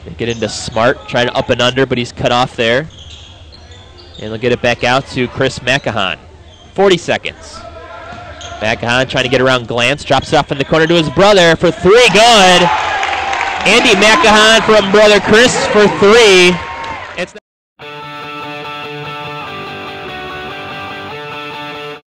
They get into Smart, trying to up and under, but he's cut off there. And they'll get it back out to Chris Macahon. 40 seconds. Macahon trying to get around Glantz, drops it off in the corner to his brother for three, good. Andy Macahon from brother Chris for three.